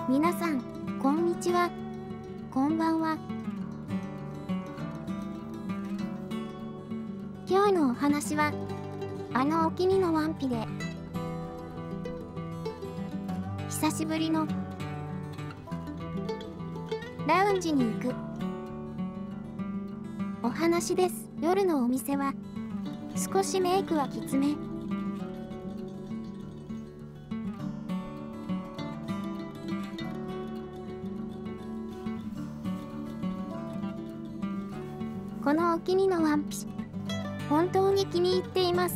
皆さん、こんにちは。こんばんは。今日のお話は、お気に入りのワンピで、久しぶりのラウンジに行くお話です。夜のお店は、少しメイクはきつめ。このお気に入りのワンピ、本当に気に入っています。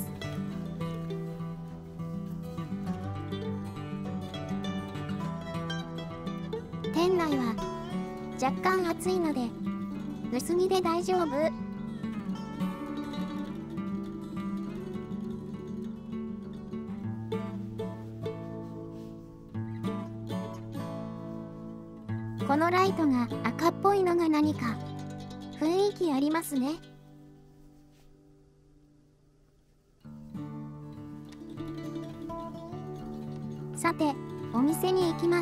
店内は若干暑いので、薄着で大丈夫。このライトが赤っぽいのが何か雰囲気ありますね。さて、お店に行きます。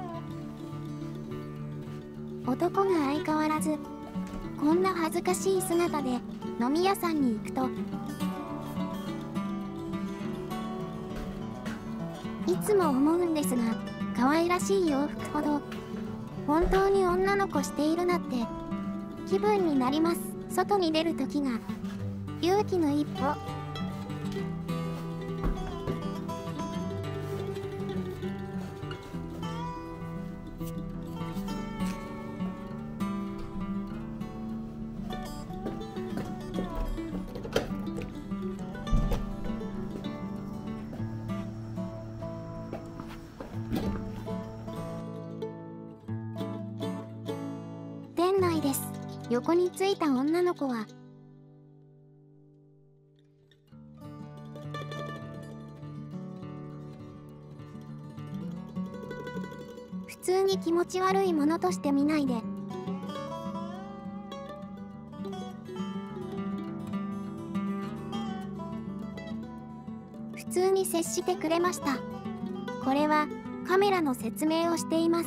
男が相変わらずこんな恥ずかしい姿で飲み屋さんに行くと、いつも思うんですが、可愛らしい洋服ほど本当に女の子しているなって気分になります。外に出るときが勇気の一歩。店内です。横についた女の子は普通に気持ち悪いものとして見ないで、普通に接してくれました。これはカメラの説明をしています。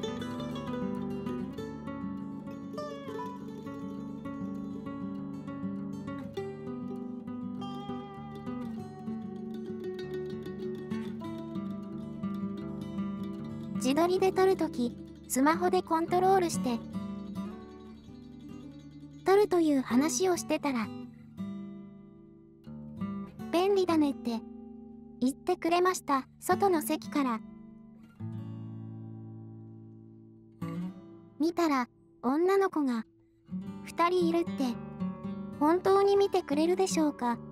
自撮りで撮るとき、スマホでコントロールして撮るという話をしてたら、便利だねって言ってくれました。外の席から見たら女の子が2人いるって、本当に見てくれるでしょうか。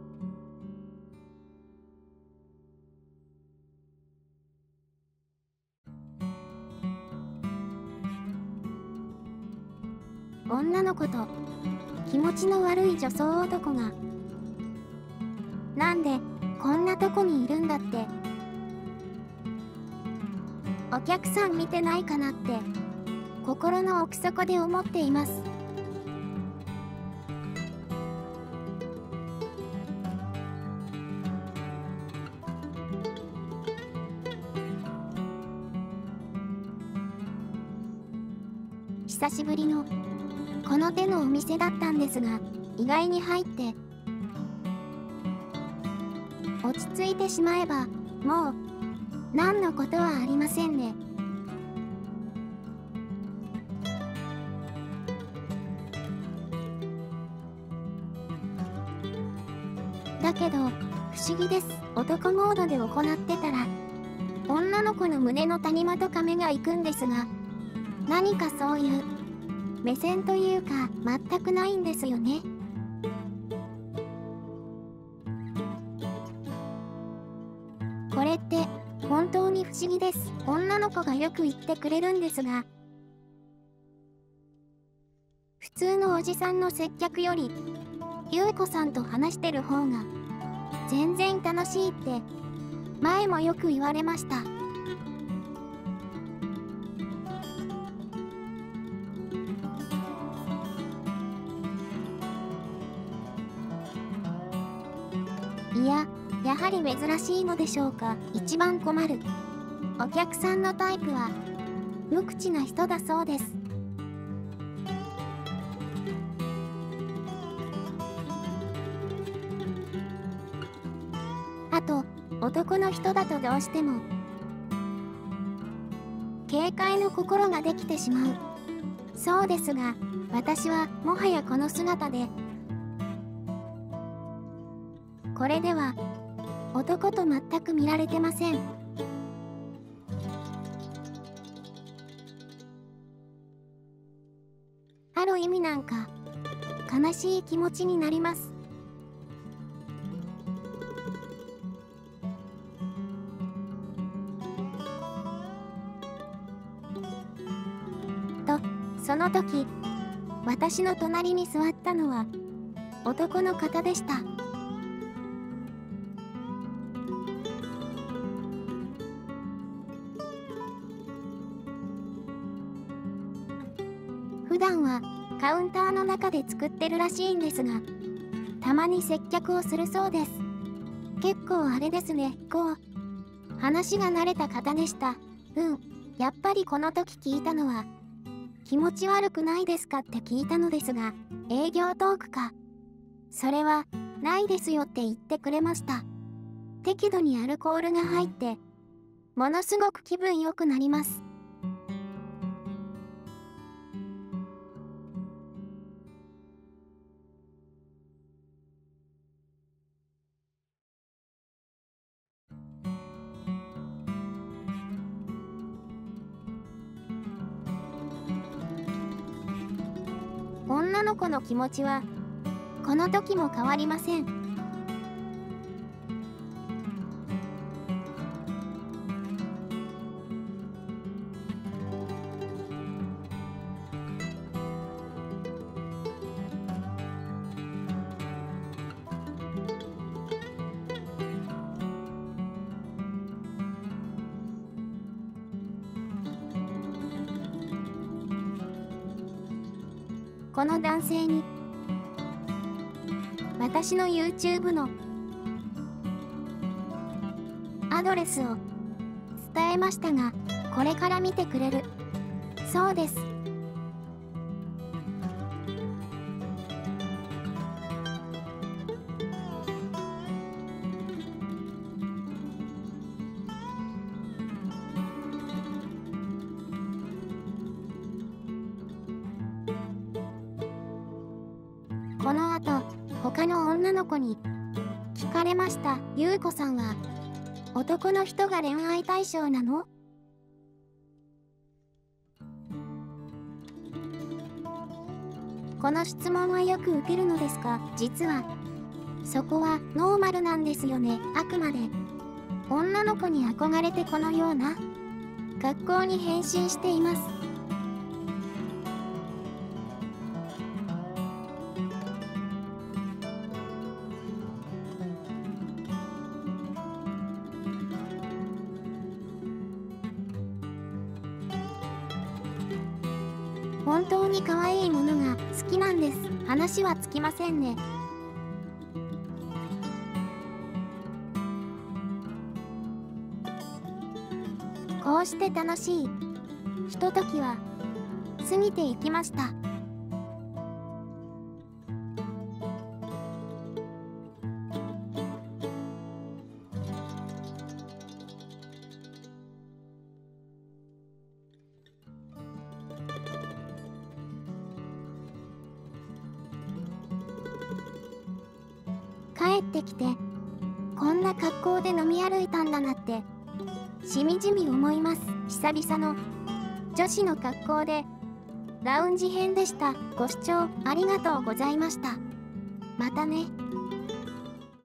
女の子と気持ちの悪い女装男が、なんでこんなとこにいるんだって、お客さん見てないかなって心の奥底で思っています。久しぶりのこの手のお店だったんですが、意外に入って落ち着いてしまえば、もう何のことはありませんね。だけど不思議です。男モードで行ってたら、女の子の胸の谷間とか目が行くんですが、何かそういう目線というか全くないんですよね。これって本当に不思議です。女の子がよく言ってくれるんですが、普通のおじさんの接客より優子さんと話してる方が全然楽しいって前もよく言われました。いや、やはり珍しいのでしょうか。一番困るお客さんのタイプは無口な人だそうです。あと、男の人だとどうしても警戒の心ができてしまうそうですが、私はもはやこの姿でこれでは男と全く見られてません。ある意味なんか悲しい気持ちになります。と、その時、私の隣に座ったのは男の方でした。普段はカウンターの中で作ってるらしいんですが、たまに接客をするそうです。結構あれですね、話が慣れた方でした。やっぱりこの時聞いたのは、気持ち悪くないですかって聞いたのですが、営業トークか。それは、ないですよって言ってくれました。適度にアルコールが入って、ものすごく気分良くなります。女の子の気持ちはこの時も変わりません。この男性に私の YouTube のアドレスを伝えましたが、これから見てくれるそうです。この後、他の女の子に聞かれました。ゆうこさんは男の人が恋愛対象なの？この質問はよく受けるのですが、実はそこはノーマルなんですよね。あくまで女の子に憧れてこのような格好に変身しています。本当に可愛いものが好きなんです。話はつきませんね。こうして楽しいひとときは過ぎていきました。帰ってきてこんな格好で飲み歩いたんだなってしみじみ思います。久々の女子の格好でラウンジ編でした。ご視聴ありがとうございました。またね。